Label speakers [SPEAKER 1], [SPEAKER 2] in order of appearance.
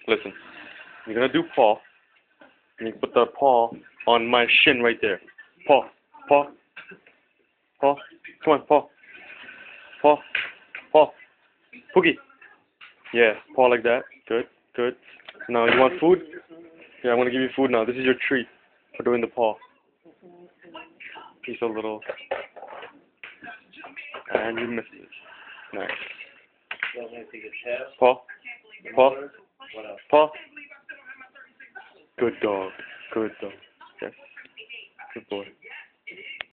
[SPEAKER 1] Listen. You're gonna do paw. And you put the paw on my shin right there. Paw. Paw. Paw. Come on, paw. Paw. Paw. Pookie. Yeah, paw like that. Good, good. Now, you want food? Yeah, I'm gonna give you food now. This is your treat for doing the paw. Piece of little. And you missed it. Nice. Paw. Paw. Paw. Good dog. Good dog. Yes. Good boy.